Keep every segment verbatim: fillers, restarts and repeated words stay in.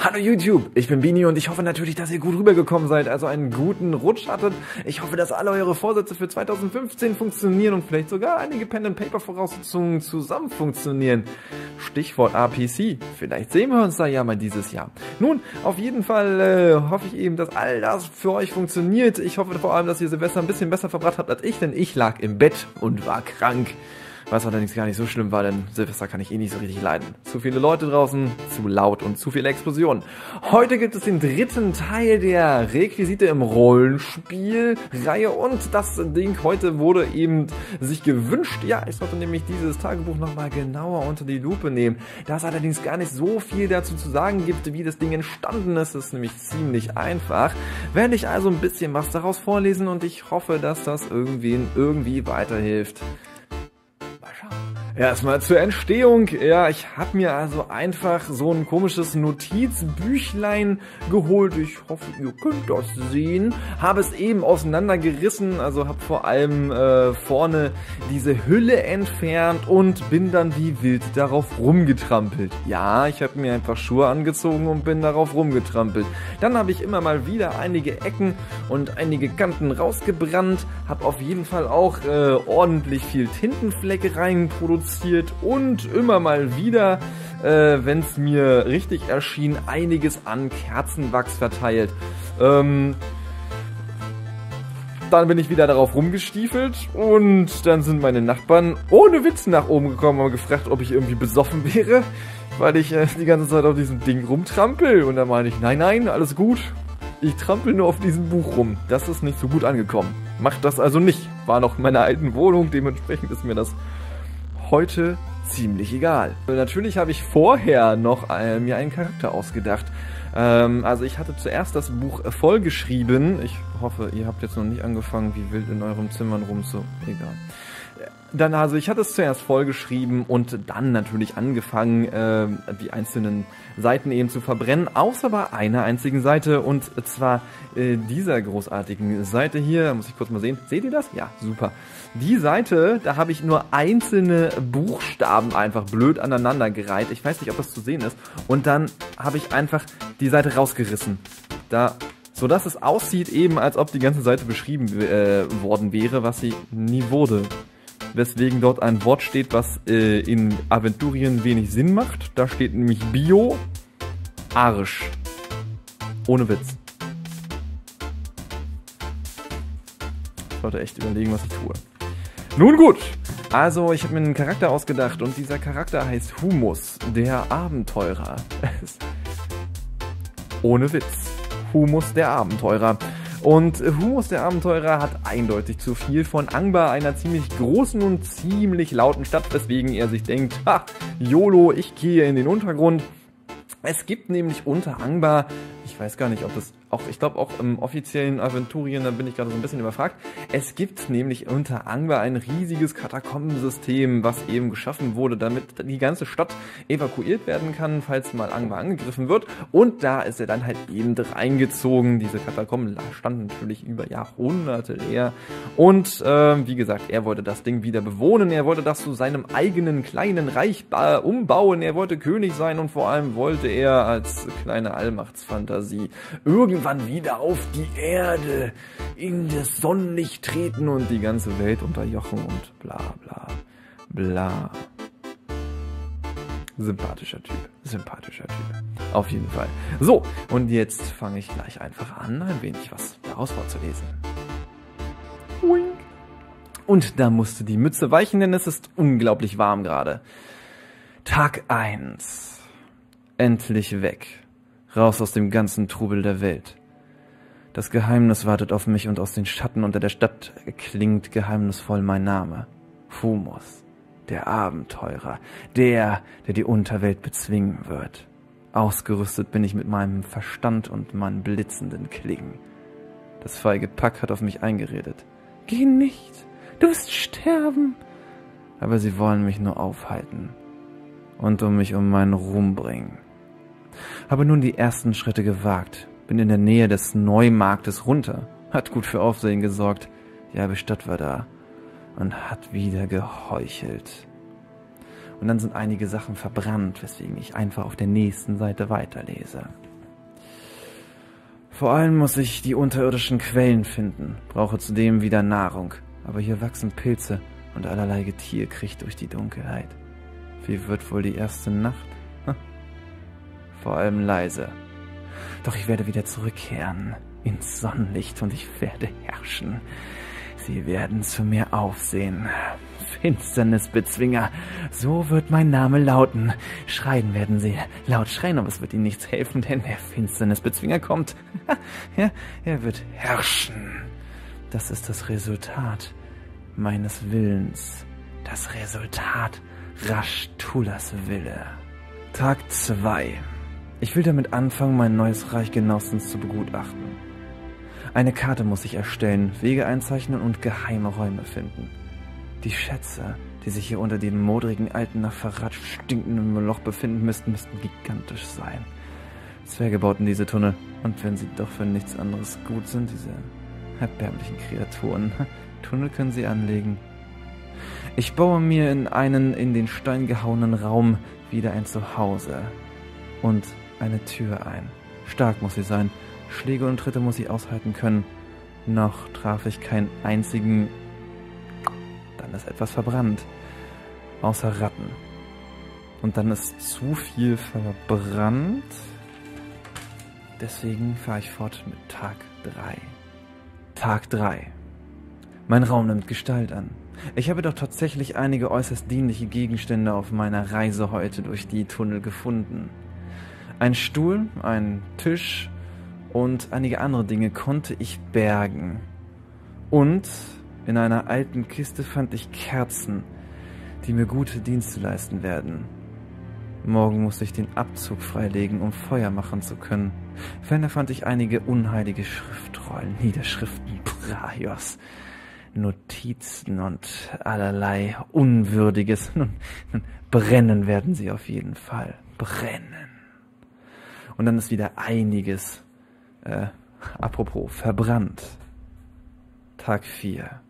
Hallo YouTube, ich bin Bini und ich hoffe natürlich, dass ihr gut rübergekommen seid, also einen guten Rutsch hattet. Ich hoffe, dass alle eure Vorsätze für zweitausendfünfzehn funktionieren und vielleicht sogar einige Pen-and-Paper-Voraussetzungen zusammen funktionieren. Stichwort A P C, vielleicht sehen wir uns da ja mal dieses Jahr. Nun, auf jeden Fall äh, hoffe ich eben, dass all das für euch funktioniert. Ich hoffe vor allem, dass ihr Silvester ein bisschen besser verbracht habt als ich, denn ich lag im Bett und war krank. Was allerdings gar nicht so schlimm war, denn Silvester kann ich eh nicht so richtig leiden. Zu viele Leute draußen, zu laut und zu viele Explosionen. Heute gibt es den dritten Teil der Requisite im Rollenspiel-Reihe und das Ding heute wurde eben sich gewünscht. Ja, ich sollte nämlich dieses Tagebuch nochmal genauer unter die Lupe nehmen. Da es allerdings gar nicht so viel dazu zu sagen gibt, wie das Ding entstanden ist, ist nämlich ziemlich einfach. Werde ich also ein bisschen was daraus vorlesen und ich hoffe, dass das irgendwen irgendwie weiterhilft. Erstmal zur Entstehung. Ja, ich habe mir also einfach so ein komisches Notizbüchlein geholt. Ich hoffe, ihr könnt das sehen. Habe es eben auseinandergerissen, also habe vor allem äh, vorne diese Hülle entfernt und bin dann wie wild darauf rumgetrampelt. Ja, ich habe mir einfach Schuhe angezogen und bin darauf rumgetrampelt. Dann habe ich immer mal wieder einige Ecken und einige Kanten rausgebrannt. Habe auf jeden Fall auch äh, ordentlich viel Tintenflecke rein produziert. Und immer mal wieder, äh, wenn es mir richtig erschien, einiges an Kerzenwachs verteilt. Ähm, dann bin ich wieder darauf rumgestiefelt und dann sind meine Nachbarn ohne Witz nach oben gekommen und haben gefragt, ob ich irgendwie besoffen wäre, weil ich äh, die ganze Zeit auf diesem Ding rumtrampel. Und da meine ich, nein, nein, alles gut. Ich trampel nur auf diesem Buch rum. Das ist nicht so gut angekommen. Macht das also nicht. War noch in meiner alten Wohnung, dementsprechend ist mir das heute ziemlich egal. Natürlich habe ich vorher noch äh, mir einen Charakter ausgedacht. Ähm, also ich hatte zuerst das Buch vollgeschrieben. Ich hoffe, ihr habt jetzt noch nicht angefangen, wie wild in eurem Zimmern rum so. Egal. Dann also, ich hatte es zuerst vollgeschrieben und dann natürlich angefangen, äh, die einzelnen Seiten eben zu verbrennen, außer bei einer einzigen Seite und zwar äh, dieser großartigen Seite hier. Da muss ich kurz mal sehen. Seht ihr das? Ja, super. Die Seite, da habe ich nur einzelne Buchstaben einfach blöd aneinander gereiht. Ich weiß nicht, ob das zu sehen ist. Und dann habe ich einfach die Seite rausgerissen. Da, sodass es aussieht eben, als ob die ganze Seite beschrieben äh, worden wäre, was sie nie wurde. Weswegen dort ein Wort steht, was äh, in Aventurien wenig Sinn macht. Da steht nämlich Bio, Arsch. Ohne Witz. Ich sollte echt überlegen, was ich tue. Nun gut, also ich habe mir einen Charakter ausgedacht und dieser Charakter heißt Humus, der Abenteurer. Ohne Witz. Humus, der Abenteurer. Und Humus der Abenteurer hat eindeutig zu viel von Angbar, einer ziemlich großen und ziemlich lauten Stadt, weswegen er sich denkt, ha, YOLO, ich gehe in den Untergrund. Es gibt nämlich unter Angbar, ich weiß gar nicht, ob das auch, ich glaube auch im offiziellen Aventurien, da bin ich gerade so ein bisschen überfragt, es gibt nämlich unter Angbar ein riesiges Katakombensystem, was eben geschaffen wurde, damit die ganze Stadt evakuiert werden kann, falls mal Angbar angegriffen wird. Und da ist er dann halt eben reingezogen. Diese Katakomben standen natürlich über Jahrhunderte leer. Und äh, wie gesagt, er wollte das Ding wieder bewohnen, er wollte das zu seinem eigenen kleinen Reich umbauen, er wollte König sein und vor allem wollte er als kleine Allmachtsfantasie irgendwann wieder auf die Erde in das Sonnenlicht treten und die ganze Welt unterjochen und bla bla bla. Sympathischer Typ, sympathischer Typ. Auf jeden Fall. So, und jetzt fange ich gleich einfach an, ein wenig was daraus vorzulesen. Und da musste die Mütze weichen, denn es ist unglaublich warm gerade. Tag eins. Endlich weg. Raus aus dem ganzen Trubel der Welt. Das Geheimnis wartet auf mich und aus den Schatten unter der Stadt klingt geheimnisvoll mein Name. Humus, der Abenteurer, der, der die Unterwelt bezwingen wird. Ausgerüstet bin ich mit meinem Verstand und meinen blitzenden Klingen. Das feige Pack hat auf mich eingeredet. Geh nicht, du wirst sterben. Aber sie wollen mich nur aufhalten und um mich um meinen Ruhm bringen. Habe nun die ersten Schritte gewagt, bin in der Nähe des Neumarktes runter, hat gut für Aufsehen gesorgt, die halbe Stadt war da und hat wieder geheuchelt. Und dann sind einige Sachen verbrannt, weswegen ich einfach auf der nächsten Seite weiterlese. Vor allem muss ich die unterirdischen Quellen finden, brauche zudem wieder Nahrung. Aber hier wachsen Pilze und allerlei Getier kriecht durch die Dunkelheit. Wie wird wohl die erste Nacht? Hm. Vor allem leise. Doch ich werde wieder zurückkehren ins Sonnenlicht und ich werde herrschen. Sie werden zu mir aufsehen. Finsternisbezwinger, so wird mein Name lauten. Schreien werden sie, laut schreien, aber es wird ihnen nichts helfen, denn der Finsternisbezwinger kommt. Ja, er wird herrschen. Das ist das Resultat meines Willens. Das Resultat Rashtulas Wille. Tag zwei. Ich will damit anfangen, mein neues Reich genauestens zu begutachten. Eine Karte muss ich erstellen, Wege einzeichnen und geheime Räume finden. Die Schätze, die sich hier unter dem modrigen, alten, nach Verrat stinkenden Loch befinden müssten, müssten gigantisch sein. Zwerge bauten diese Tunnel, und wenn sie doch für nichts anderes gut sind, diese erbärmlichen Kreaturen, Tunnel können sie anlegen. Ich baue mir in einen in den Stein gehauenen Raum wieder ein Zuhause und eine Tür ein. Stark muss sie sein, Schläge und Tritte muss sie aushalten können. Noch traf ich keinen einzigen... Dann ist etwas verbrannt. Außer Ratten. Und dann ist zu viel verbrannt. Deswegen fahre ich fort mit Tag drei. Tag drei. Mein Raum nimmt Gestalt an. Ich habe doch tatsächlich einige äußerst dienliche Gegenstände auf meiner Reise heute durch die Tunnel gefunden. Ein Stuhl, ein Tisch und einige andere Dinge konnte ich bergen. Und in einer alten Kiste fand ich Kerzen, die mir gute Dienste leisten werden. Morgen muss ich den Abzug freilegen, um Feuer machen zu können. Ferner fand ich einige unheilige Schriftrollen, Niederschriften, Braios, Notizen und allerlei Unwürdiges. Nun, nun, brennen werden sie auf jeden Fall. Brennen. Und dann ist wieder einiges, äh, apropos, verbrannt. Tag vier.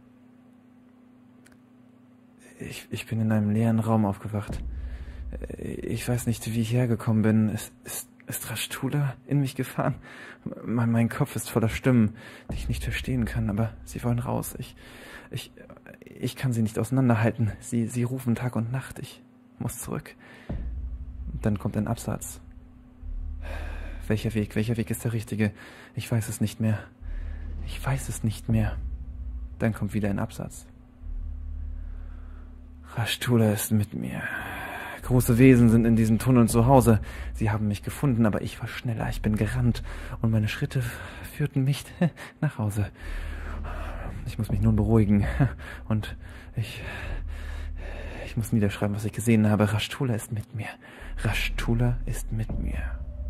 Ich, ich bin in einem leeren Raum aufgewacht. Ich weiß nicht, wie ich hergekommen bin. Ist, ist, ist Rashtula in mich gefahren? Mein, mein Kopf ist voller Stimmen, die ich nicht verstehen kann, aber sie wollen raus. Ich, ich, ich kann sie nicht auseinanderhalten. Sie, sie rufen Tag und Nacht. Ich muss zurück. Dann kommt ein Absatz. Welcher Weg, welcher Weg ist der richtige? Ich weiß es nicht mehr. Ich weiß es nicht mehr. Dann kommt wieder ein Absatz. Rashtula ist mit mir. Große Wesen sind in diesen Tunneln zu Hause. Sie haben mich gefunden, aber ich war schneller. Ich bin gerannt und meine Schritte führten mich nach Hause. Ich muss mich nun beruhigen und ich, ich muss niederschreiben, was ich gesehen habe. Rashtula ist mit mir. Rashtula ist mit mir.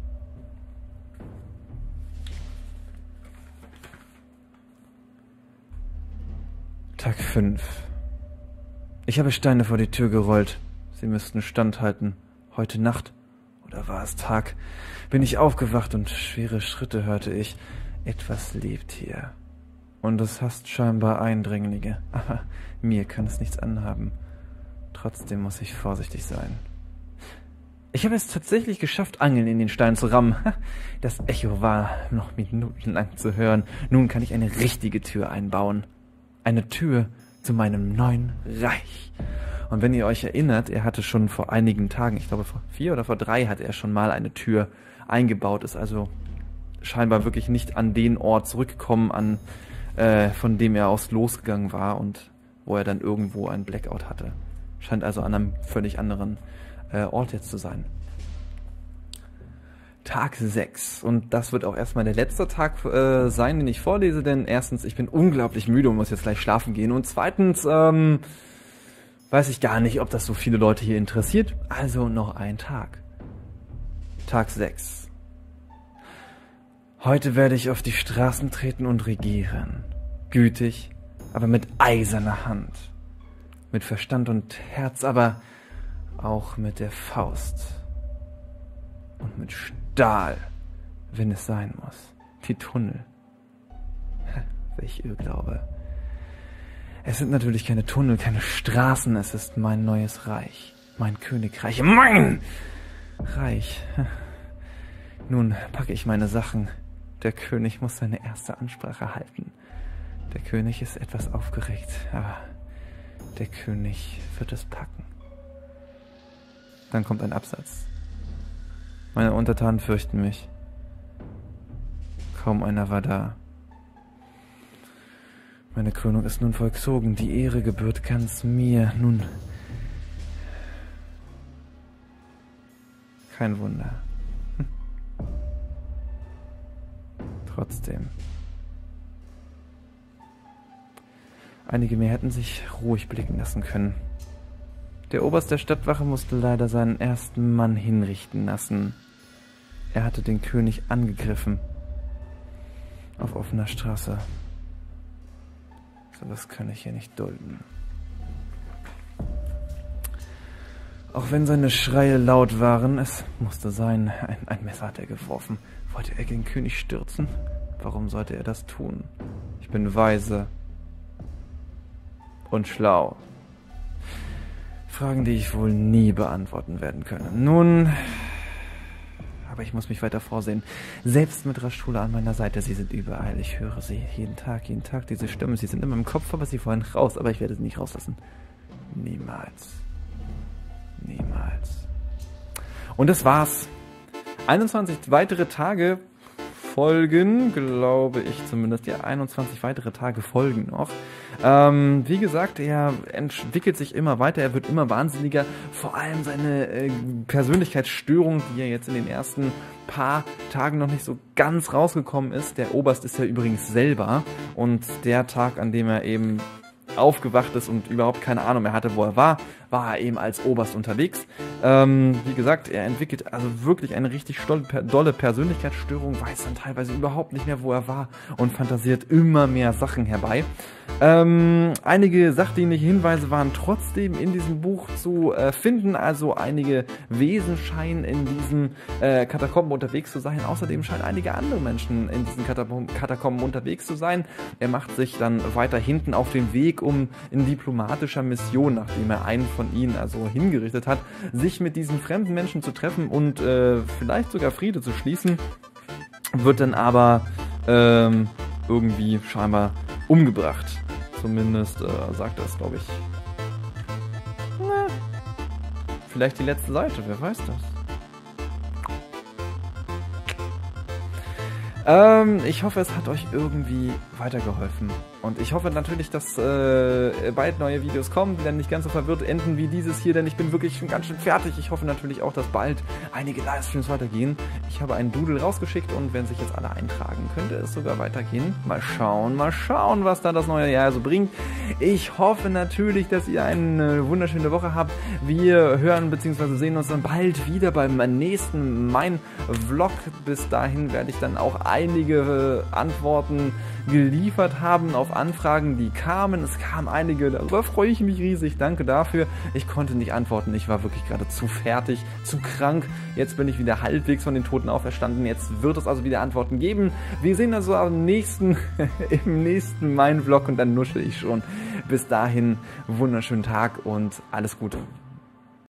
Tag fünf. Ich habe Steine vor die Tür gerollt. Sie müssten standhalten. Heute Nacht, oder war es Tag, bin ich aufgewacht und schwere Schritte hörte ich. Etwas lebt hier. Und es hasst scheinbar Eindringlinge. Aber mir kann es nichts anhaben. Trotzdem muss ich vorsichtig sein. Ich habe es tatsächlich geschafft, Angeln in den Stein zu rammen. Das Echo war noch minutenlang zu hören. Nun kann ich eine richtige Tür einbauen. Eine Tür zu meinem neuen Reich. Und wenn ihr euch erinnert, er hatte schon vor einigen Tagen, ich glaube vor vier oder vor drei, hatte er schon mal eine Tür eingebaut, ist also scheinbar wirklich nicht an den Ort zurückgekommen, an äh, von dem er aus losgegangen war und wo er dann irgendwo einen Blackout hatte. Scheint also an einem völlig anderen äh, Ort jetzt zu sein. Tag sechs. Und das wird auch erstmal der letzte Tag äh, sein, den ich vorlese, denn erstens, ich bin unglaublich müde und muss jetzt gleich schlafen gehen. Und zweitens, ähm, weiß ich gar nicht, ob das so viele Leute hier interessiert. Also noch ein Tag. Tag sechs. Heute werde ich auf die Straßen treten und regieren. Gütig, aber mit eiserner Hand. Mit Verstand und Herz, aber auch mit der Faust. Und mit Stahl, wenn es sein muss. Die Tunnel. Welch Irrglaube. Es sind natürlich keine Tunnel, keine Straßen. Es ist mein neues Reich. Mein Königreich. Mein Reich. Nun packe ich meine Sachen, Der König muss seine erste Ansprache halten. Der König ist etwas aufgeregt, aber der König wird es packen. Dann kommt ein Absatz. Meine Untertanen fürchten mich. Kaum einer war da. Meine Krönung ist nun vollzogen, die Ehre gebührt ganz mir. Nun, kein Wunder. Hm. Trotzdem. Einige mehr hätten sich ruhig blicken lassen können. Der Oberst der Stadtwache musste leider seinen ersten Mann hinrichten lassen. Er hatte den König angegriffen. Auf offener Straße. So was kann ich hier nicht dulden. Auch wenn seine Schreie laut waren, es musste sein. Ein, ein Messer hat er geworfen. Wollte er den König stürzen? Warum sollte er das tun? Ich bin weise und schlau. Fragen, die ich wohl nie beantworten werden können. Nun, aber ich muss mich weiter vorsehen. Selbst mit Raschula an meiner Seite, sie sind überall. Ich höre sie jeden Tag, jeden Tag, diese Stimmen. Sie sind immer im Kopf, aber sie wollen raus. Aber ich werde sie nicht rauslassen. Niemals. Niemals. Und das war's. einundzwanzig weitere Tage folgen, glaube ich zumindest. Ja, einundzwanzig weitere Tage folgen noch. Ähm, wie gesagt, er entwickelt sich immer weiter, er wird immer wahnsinniger. Vor allem seine äh, Persönlichkeitsstörung, die ja jetzt in den ersten paar Tagen noch nicht so ganz rausgekommen ist. Der Oberst ist ja übrigens selber. Und der Tag, an dem er eben aufgewacht ist und überhaupt keine Ahnung mehr hatte, wo er war, war er eben als Oberst unterwegs. Ähm, wie gesagt, er entwickelt also wirklich eine richtig dolle Persönlichkeitsstörung, weiß dann teilweise überhaupt nicht mehr, wo er war und fantasiert immer mehr Sachen herbei. Ähm, einige sachdienliche Hinweise waren trotzdem in diesem Buch zu äh, finden, also einige Wesen scheinen in diesen äh, Katakomben unterwegs zu sein. Außerdem scheinen einige andere Menschen in diesen Katakomben unterwegs zu sein. Er macht sich dann weiter hinten auf den Weg, um in diplomatischer Mission, nachdem er einen von ihnen also hingerichtet hat, sich mit diesen fremden Menschen zu treffen und äh, vielleicht sogar Friede zu schließen, wird dann aber ähm, irgendwie scheinbar umgebracht. Zumindest äh, sagt das, glaube ich. Na, vielleicht die letzte Seite, wer weiß das. Ähm, ich hoffe, es hat euch irgendwie weitergeholfen. Und ich hoffe natürlich, dass äh, bald neue Videos kommen, die dann nicht ganz so verwirrt enden wie dieses hier, denn ich bin wirklich schon ganz schön fertig. Ich hoffe natürlich auch, dass bald einige Livestreams weitergehen. Ich habe einen Doodle rausgeschickt und wenn sich jetzt alle eintragen, könnte es sogar weitergehen. Mal schauen, mal schauen, was da das neue Jahr so bringt. Ich hoffe natürlich, dass ihr eine wunderschöne Woche habt. Wir hören bzw. sehen uns dann bald wieder beim nächsten Mein Vlog. Bis dahin werde ich dann auch einige Antworten geliefert haben auf Anfragen, die kamen. Es kamen einige, darüber freue ich mich riesig. Danke dafür. Ich konnte nicht antworten. Ich war wirklich gerade zu fertig, zu krank. Jetzt bin ich wieder halbwegs von den Toten auferstanden. Jetzt wird es also wieder Antworten geben. Wir sehen also am nächsten, im nächsten Mein Vlog und dann nuschel ich schon. Bis dahin, wunderschönen Tag und alles Gute.